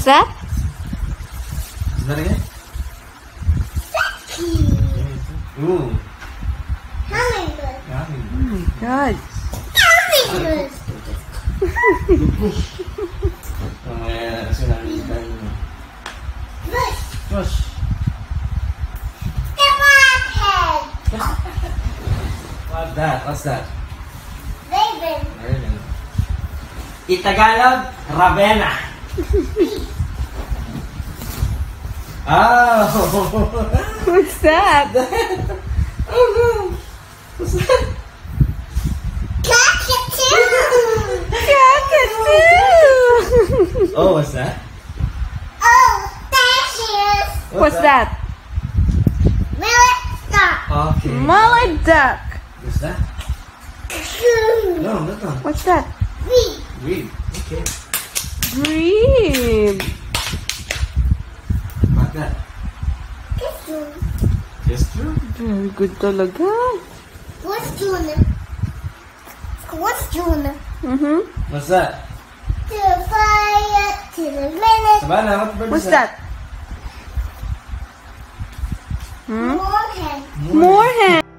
What's that? Is that again? Ooh. Hummingbird. Oh my God. Hummingbird. Mamaya kasi nakikita nyo. Bush. Josh. The rockhead. What's that? What's that? Raven. Raven. Itagalog, Ravenna. Oh. What's that? Oh no. What's that? Cockatoo. Cockatoo. Oh, what's that? Oh, there she is. What's that? Millet duck. Okay. Mullet duck. What's that? No, that's not. What's that? Bee. Weed. Okay. Green. What's that? Kissing. Yes, true. Very good talaga. What's Juna? What's Juna? What's that? To the fire, to the minute. Savannah, what bird What's is that? that? Moorhen. Moorhen.